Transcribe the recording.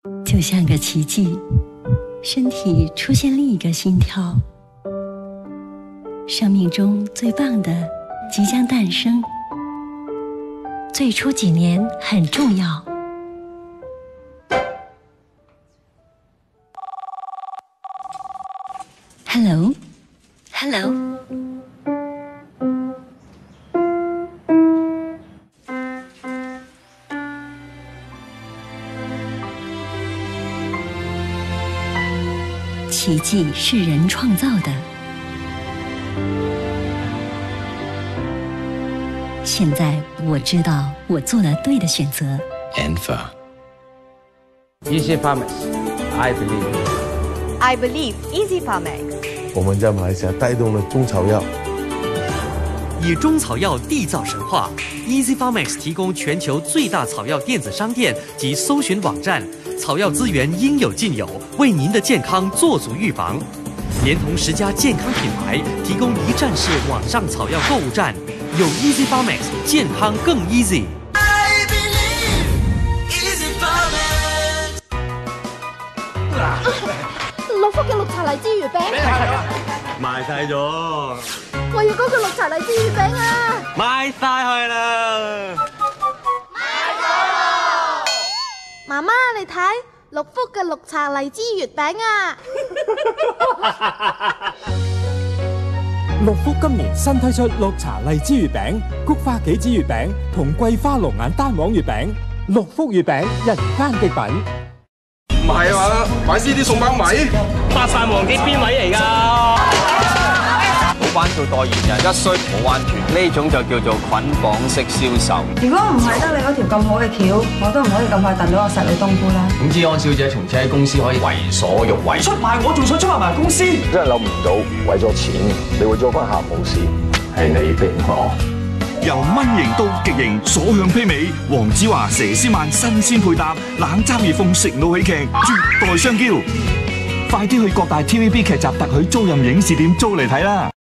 就像个奇迹，身体出现另一个心跳，生命中最棒的即将诞生。最初几年很重要。Hello。奇迹是人创造的。现在我知道我做了对的选择。 Enfa Easy Pharmax, I believe. I believe Easy Pharmax. 我们在马来西亚带动了中草药， 以中草药缔造神话。Easy Pharmax 提供全球最大草药电子商店及搜寻网站，草药资源应有尽有，为您的健康做足预防。连同10家健康品牌，提供一站式网上草药购物站，有 Easy Pharmax， 健康更 easy。 6福嘅綠茶荔枝月餅， 賣晒咗。 我要嗰個綠茶荔枝月餅啊！ 賣晒去啦！ 賣咗！媽媽，你睇6福嘅綠茶荔枝月餅啊 6福今年新推出綠茶荔枝月餅、菊花杞子月餅同桂花龍眼單黃月餅，6福月餅人間極品。 唔係啊嘛，買 CD 送包米， 發晒黃記邊位嚟㗎？ 老闆做代言人一衰冇彎轉，呢種就叫做捆綁式銷售。 如果唔係得你嗰條咁好嘅橋，我都唔可以咁快燉到個細女冬菇啦。 點知安小姐從此喺公司可以為所欲為， 出賣我仲想出賣埋公司， 真係諗唔到為咗錢你會做翻客冇事，係你逼我。 由蚊型到極型，所向披靡。黃子華、佘詩曼新鮮配搭，冷嘲熱諷食腦喜劇，絕代雙驕。快啲去各大 TVB 劇集特許租賃影視店租嚟睇啦！